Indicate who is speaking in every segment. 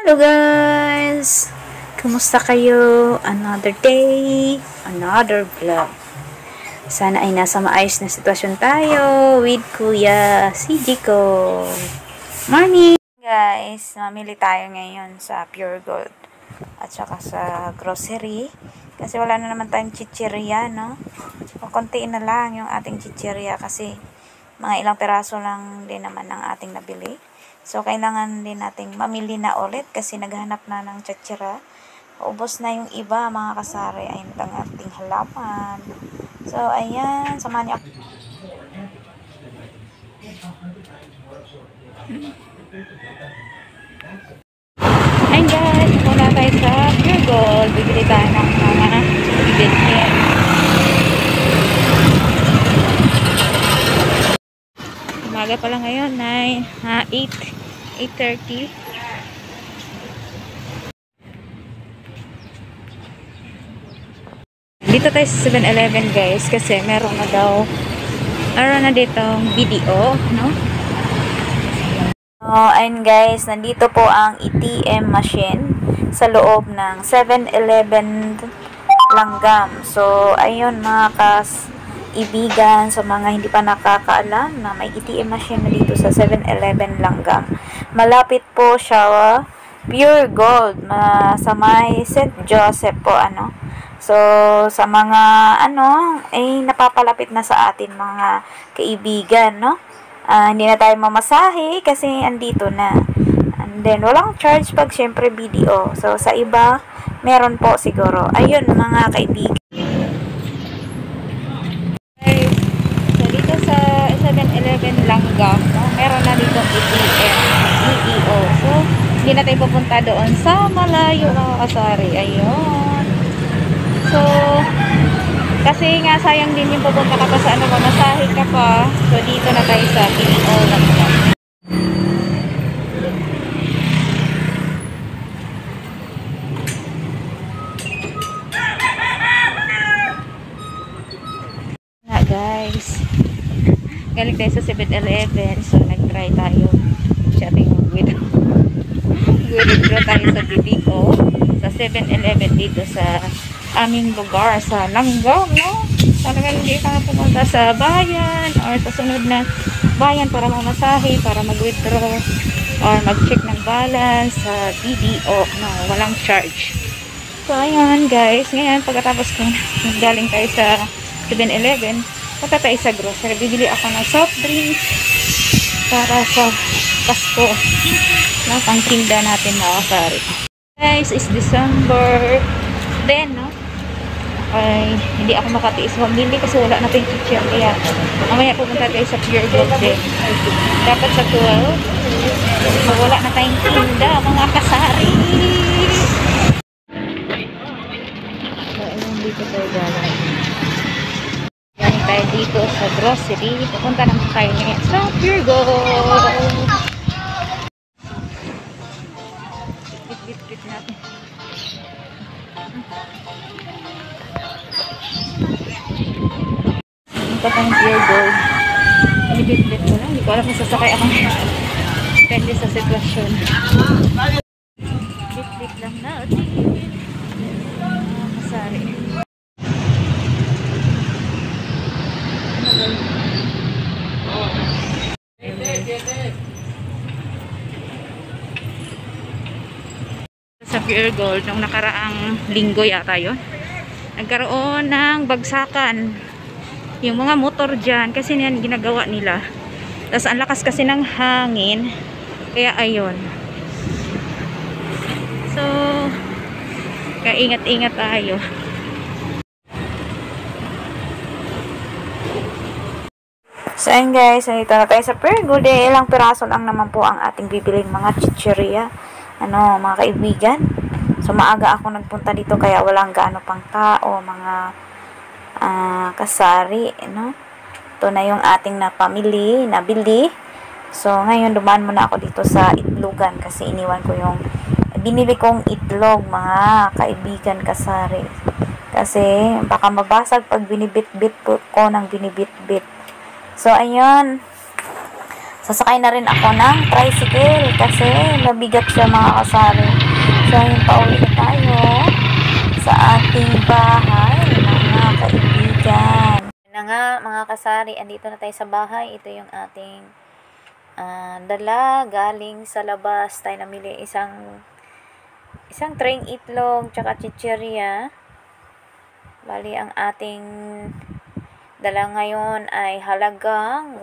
Speaker 1: Hello guys! Kumusta kayo? Another day, another vlog. Sana ay nasa maayos na sitwasyon tayo with Kuya CJ ko. Morning! Guys, mamili tayo ngayon sa Pure Gold at saka sa grocery. Kasi wala na naman tayong chichirya, no? Kontiin na lang yung ating chichirya kasi mga ilang peraso lang din naman ang ating nabili. So, kailangan din nating mamili na ulit kasi naghahanap na ng chichira. Ubos na yung iba, mga kasari. Ayun ang ating halaman. So, ayan. Samahan niyo ako. Ayun guys. Muna tayo sa Pure Gold. Bibili tayo ng mga bilhin. Umaga pa lang ngayon. 8:30. Dito tayo sa 7-Eleven guys kasi meron na ditong video, no? Ayun guys, nandito po ang ATM machine sa loob ng 7-Eleven Langgam. So, ayun mga ibigan, sa mga hindi pa nakakaalam na may ATM machine na dito sa 7-Eleven Langgam. Malapit po siya Pure Gold sa may St. Joseph po, ano. So, sa mga napapalapit na sa atin mga kaibigan, no? Hindi na tayo mamasahe kasi andito na. And then, walang charge pag syempre video. So, sa iba, meron po siguro. Ayun mga kaibigan. Sa 7-Eleven Langgam, no? Meron na dito ATM, EEO. So, hindi na tayo pupunta doon sa malayo mga kasari. Ayun. So, kasi nga sayang din yung pupunta ka pa sa mamasahe ka pa. So, dito na tayo sa EEO Langgam. Na guys. Galing tayo sa 7-Eleven. So, nag-try tayo. Chatting withdraw tayo sa BPO. Sa 7-Eleven dito sa aming lugar. Sa Langgam, no? Talagang hindi ka pumunta sa bayan or sa sunod na bayan para mamasahe, para mag-withdraw or mag-check ng balance sa BDO. No, walang charge. So, ayan guys. Ngayon, pagkatapos kung galing tayo sa 7-Eleven, punta tayo sa grocery. Bibili ako ng soft drinks para sa Pasko na pangtinda natin na kasari. Guys, is December 10, no? Ay, hindi ako makatiis mamili kasi wala na tayong chichir. Kaya, mamaya pupunta tayo sa Pure Gold din. Dapat sa 12. So, wala na tayong tinda, mga kasari. So, ayun, dito tayo galang. Tayo dito sa grocery. Pupunta naman tayo ngayon sa Pure Gold. Bit natin. Punta tayong Pure Gold. Bit ko lang. Hindi ko alam kung sasakay ako. Depende sa sitwasyon. Bit lang natin. Masari. Sa Pure Gold, nung nakaraang linggo yata yun, nagkaroon ng bagsakan yung mga motor dyan kasi yan ginagawa nila. Tapos ang lakas kasi ng hangin, kaya ayun. So, kaya ingat-ingat tayo. So, ayun guys, nandito na tayo sa Pure Gold. Ilang piraso lang naman po ang ating bibiling mga chichirya. Mga kaibigan. So, maaga ako nagpunta dito kaya walang gaano pang tao, mga kasari, no? Ito na yung ating nabili. So, ngayon dumaan muna ako dito sa itlogan kasi iniwan ko yung binili kong itlog, mga kaibigan, kasari. Kasi, baka mabasag pag binibit-bit ko ng binibit-bit. So, ayun. Sasakay na rin ako ng tricycle kasi mabigat siya mga kasari. So, yun, pauwi na tayo sa ating bahay, mga kaibigan. Yun na nga, mga kasari, andito na tayo sa bahay. Ito yung ating dala galing sa labas. Tayo namili isang tray itlog, tsaka chichirya. Bali, ang ating dala ngayon ay halagang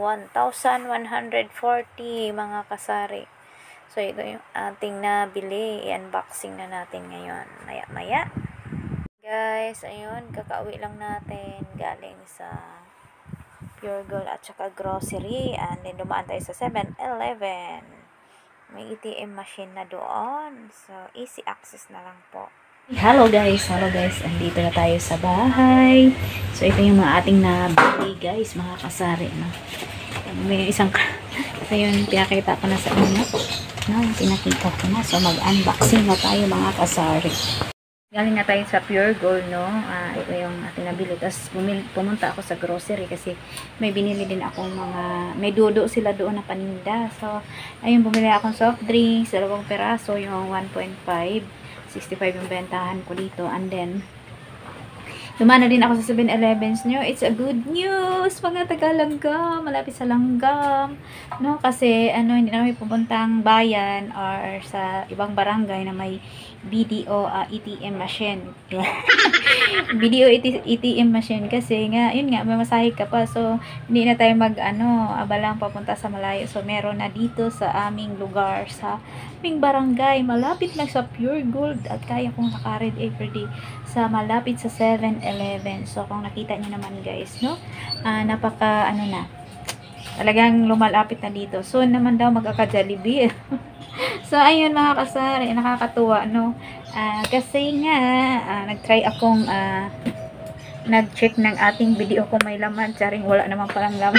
Speaker 1: 1,140 mga kasari. So, ito yung ating nabili. I-unboxing na natin ngayon. Maya-maya. Guys, ayun, kakauwi lang natin galing sa Pure Gold at saka grocery. And then, dumaan tayo sa 7-Eleven. May ATM machine na doon. So, easy access na lang po. Hello guys, andito na tayo sa bahay. So ito yung mga ating nabili guys, mga kasari, no? May isang so yun, pinakita ko na sa inyo, no? Pinakita ko na, so mag-unboxing na tayo mga kasari. Galing na tayo sa Pure Gold, no? Ito yung ating nabili. Tapos pumunta ako sa grocery kasi may binili din akong may dudo sila doon na paninda. So ayun, bumili akong soft drinks, 2 peraso, yung 1.5 65 yung bentahan ko dito. And then, dumana din ako sa 7-Elevens nyo. It's a good news, mga taga-langgam. Malapit sa langgam. No? Kasi, hindi na kami pupuntang bayan or sa ibang barangay na may BDO ATM machine. BDO ATM machine kasi nga, yun nga, mamasahe ka pa. So, hindi na tayo abalang papunta sa malayo. So, meron na dito sa aming lugar, sa aming barangay. Malapit lang sa Pure Gold at kaya kong nakaread everyday sa malapit sa 7-Eleven. So, kung nakita nyo naman guys, no? Napaka, talagang lumalapit na dito. Soon naman daw magkaka-Jollibee. So, ayun mga kasari, nakakatuwa, no? Kasi nga, nag-try akong, nag-check ng ating video kung may laman. Charing, wala naman palang laman.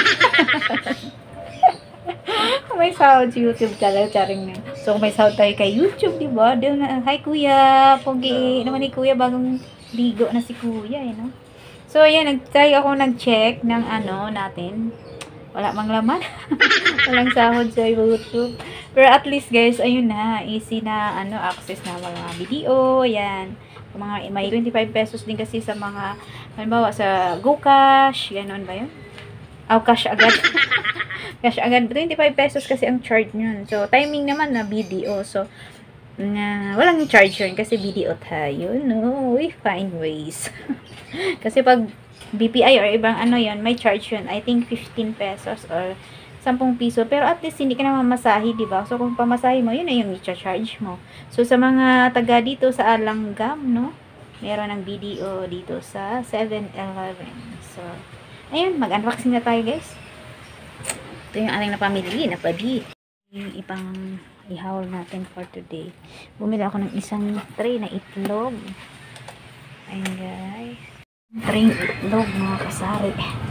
Speaker 1: May sahod sa YouTube channel, charing. So, may sahod tayo kay YouTube, diba? Hi, kuya. Pogi naman ni kuya, bagong ligo na si kuya, no? So, ayan, nag-check ng natin. Wala mang laman. Walang sahod sa YouTube. Pero at least guys, ayun na, easy na access na mga video, yan. May 25 pesos din kasi sa mga, halimbawa sa GCash, ganon ba yun? Cash agad. Cash agad. 25 pesos kasi ang charge yun. So, timing naman na video. So, walang charge yun kasi video tayo. No, we find ways. Kasi pag BPI or ibang yun, may charge yun. I think 15 pesos or 10 piso. Pero at least hindi ka na mamasahe, diba? So, kung pamasahe mo, yun na yung i-charge mo. So, sa mga taga dito sa Langgam, no? Meron ng BDO dito sa 7-Eleven. So, ayun, mag-unboxing na tayo, guys. Ito yung ating napamili, napadi. Yung ibang ihawl natin for today. Bumili ako ng isang tray na itlog. Ayun, guys. Tray itlog, mga kasari.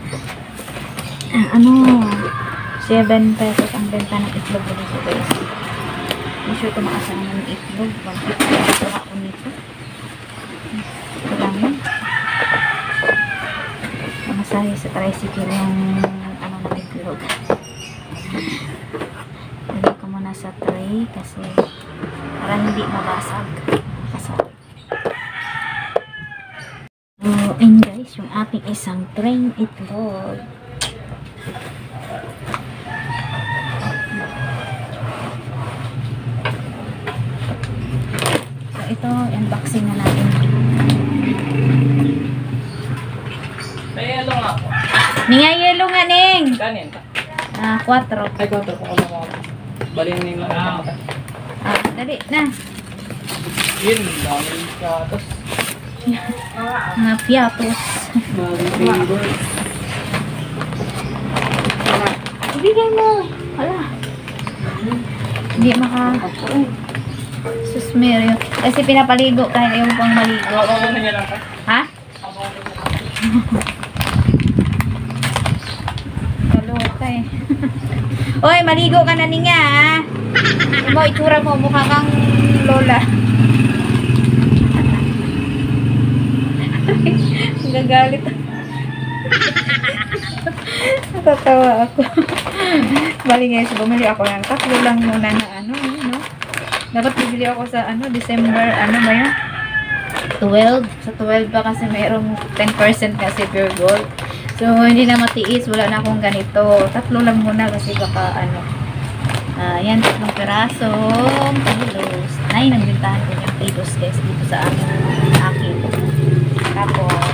Speaker 1: 7 pesos ang benta ng itlog dito, guys. Hindi sure tumakas naman ng itlog. 150 pesos ako nito. Ito lang yun. Masahe sa tricycle yung ng itlog. Lagay ko muna sa tray kasi para hindi mabasag. Kasari. So, and guys, yung ating isang tray itlog. So, ito, unboxing na natin.
Speaker 2: May yelo nga po.
Speaker 1: Ninga yelo nga, Ning!
Speaker 2: Kanin ka?
Speaker 1: 4.
Speaker 2: Ay, 4 po ko mga balin nila.
Speaker 1: Dali, na.
Speaker 2: Yun, dami katos.
Speaker 1: Mga piatos.
Speaker 2: Bagay favorite.
Speaker 1: Ibigay mo. Wala. Hindi susmeryo. Kasi pinapaligo kahit ayaw pang maligo.
Speaker 2: Ako na niya lang ka?
Speaker 1: Ha? Kalota eh. Oy, maligo ka na niya ha. Mo, itsura mo. Mukha kang lola. Gagalit. Natatawa ako. Bali guys, bumili ako ng tatlo lang muna na ano, no? Dapat bibili ako sa ano, December, ano ba yun? 12. Sa 12 pa kasi mayroong 10% kasi pure gold. So, hindi na matiis. Wala na akong ganito. Tatlo lang muna kasi baka ano. Yan, tatlong pirasong kilos. Ay, nagbintahan ko yung kilos guys dito sa akin. Tapos,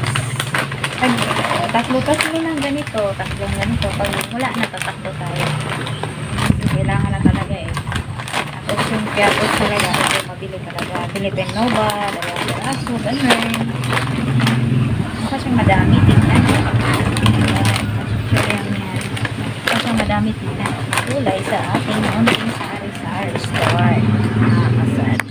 Speaker 1: tatlo lang ganito. Tatlong ganito. Pag wala na, tatakbo tayo. Kasi kailangan na talaga eh. Tapos yung piatos talaga, ito mabili talaga. Philippine Nova, dalawang piraso, ganun. Mukha siyang madami, tingnan. Mukha siyang madami, tingnan. Kulay sa ating unting sari-sari store. Nakakasad.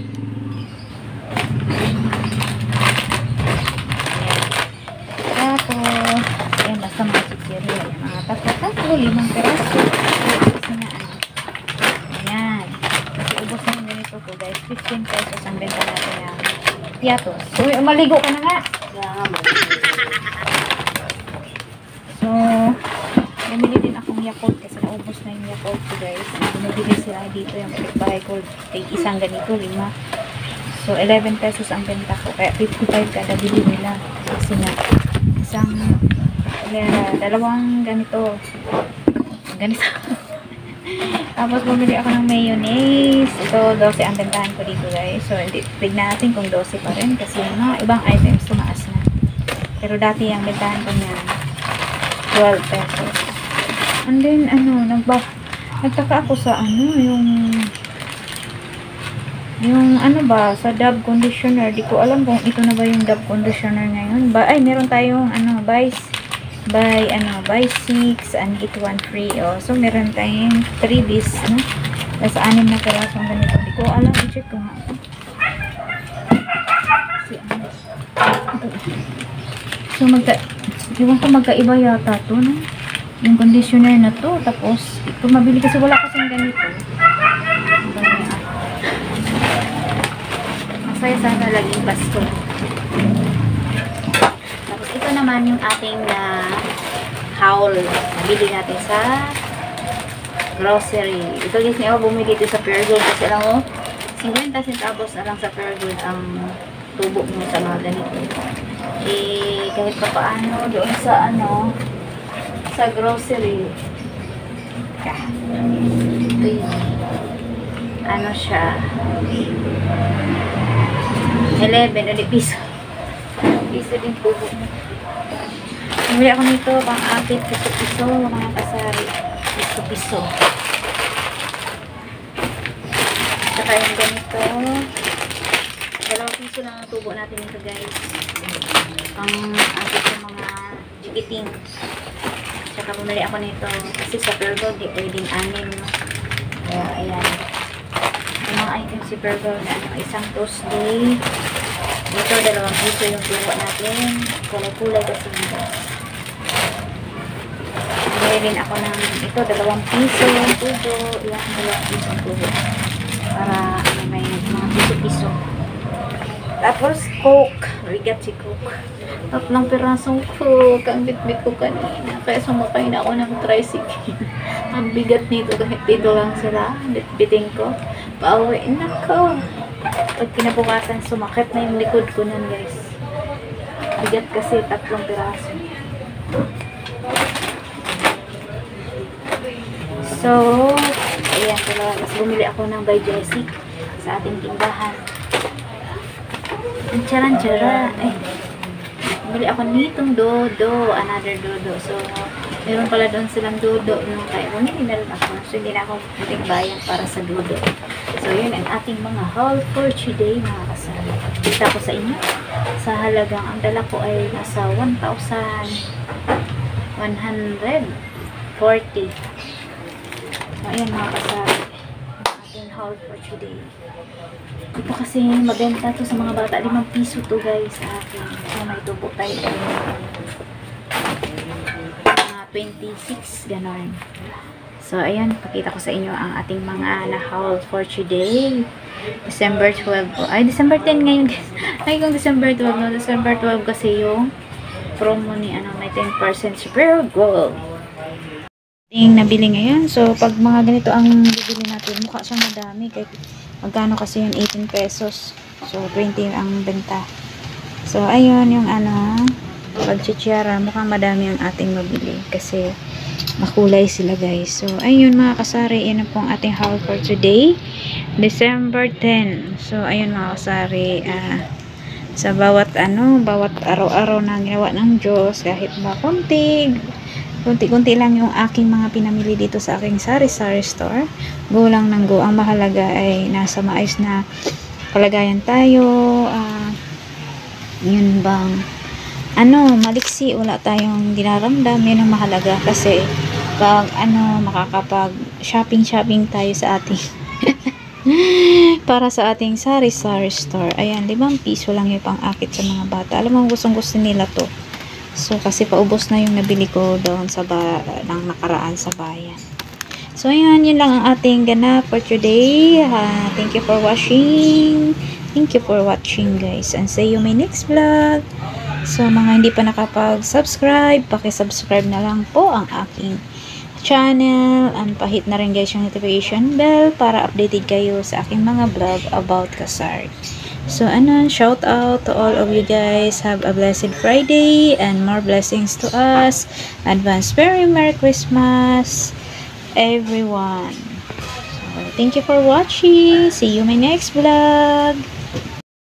Speaker 1: Tapos, ayan, basta mga chichirya. Mga tatlo, 5 piraso. Kasi nga, ayan. Kasi ubos na yung ganito ko, guys. 15 pesos ang benta natin yung piatos. Uy, maligo ka na nga. So, bumili din akong Yakult kasi naubos na yung Yakult ko, guys. Bumili sila dito yung bahay ko. Isang ganito, 5. So, 11 pesos ang benta ko. Kaya 55 kada bili nila. Kasi nga, dalawang ganito. Tapos, bumili ako ng mayonnaise. Ito, 12 ang bentahan ko dito, guys. So, tignan natin kung 12 pa rin. Kasi mga ibang items tumaas na. Pero dati ang bentahan ko niya 12 pesos. And then, nagtaka ako sa yung ano ba, sa Dove conditioner. Di ko alam kung ito na ba yung Dove conditioner ngayon. Meron tayong, buy 6 and get 1 free. Oh. So, meron tayong 3 bis, no? Nasa 6 na pirasong ganito. Di ko alam, i-check ko nga. So, magkaiba yata to, no? Yung conditioner na to. Tapos, ito mabili kasi wala kasing ganito. Masaya sana laging basto. Tapos, ito naman yung ating haul. Nabili natin sa grocery. Ito guys niya ako bumili dito sa Pure Gold. Kasi alam mo, 50 centavos na lang sa Pure Gold ang tubo mo sa mga ganito. Eh, kahit pa paano doon sa sa grocery. Ito yun. Ano siya? 11 ulit piso. Piso din tubo mo. Bumili ako nito pang apit, piso-piso, mga kasari. Piso-piso. Saka yung ganito. 2 piso lang ang tubo natin ito, guys. Pang apit yung mga jigiting. Saka bumili ako nito. Kasi sa Pure Gold, di pwedeng 6. Kaya, ayan. Yung mga items si Pure Gold na isang toast day. Dito, 2 piso yung tubo natin. Kulay-kulay kasi nito. Bumili rin ako ng ito, 2 piso yung tubo. Iyan, 2 piso yung tubo. Para may mga piso-piso. Tapos, Coke. Rigat si Coke. 3 pirasong Coke. Ang bit-bit ko kanina. Kaya sumakay na ako ng tricycle. Ang bigat nito. Kahit dito lang sila. Bit-biting ko. Pauwiin na ko. Pag kinabukasan, sumakit na yung likod ko nun, guys. Bigat kasi 3 piraso. So, ayan. Tapos bumili ako ng by Jessie sa ating tindahan. Ang tsaran-tsara. Bili ako nitong dodo. Another dodo. So, meron pala doon silang dodo. Kaya bumili na rin ako. So, hindi na ako puting bayan para sa dodo. So, yun ang ating mga haul for today, mga kasama. Kita ko sa inyo. Sa halagang, ang dala ko ay nasa 1,140. So, ayan mga kasama. Ating haul for today. Ito kasi mabenta to sa mga bata. 5 piso to, guys, sa akin. So, may tubo tayo. Mga 26, ganon. So, ayan. Pakita ko sa inyo ang ating mga na-haul for today. December 12. Ay, December 10 ngayon, guys. Ay, kung December 12, no? December 12 kasi yung promo ni, may 10% Super Gold. Yung nabili ngayon. So, pag mga ganito ang bibili natin, mukha siyang madami. Kahit magkano kasi yung 18 pesos. So, 20 ang benta. So, ayun yung pag-chichara, mukhang madami ang ating mabili. Kasi, makulay sila guys. So, ayun mga kasari, yun na po ang ating haul for today. December 10. So, ayun mga kasari, sa bawat araw-araw na ginawa ng Diyos, kahit ba kunti-kunti lang yung aking mga pinamili dito sa aking sari-sari store. Go lang ng go. Ang mahalaga ay nasa maayos na kalagayan tayo. Yun bang maliksi, wala tayong dinaramdam. Yun ang mahalaga kasi pag makakapag shopping tayo sa ating para sa ating sari-sari store. Ayan, 5 piso lang yung pang-akit sa mga bata. Alam mo, gustong-gusto nila to. So, kasi paubos na yung nabili ko doon sa nang nakaraan sa bayan. So, ayan, yun lang ang ating ganap for today. Thank you for watching. Thank you for watching, guys. And see you my next vlog. So, mga hindi pa nakapag-subscribe, paki-subscribe na lang po ang aking channel, and pahit na rin guys yung notification bell para updated kayo sa aking mga vlog about Kasari. So shout out to all of you guys. Have a blessed Friday and more blessings to us. Advance very Merry Christmas everyone. So, thank you for watching. See you my next vlog.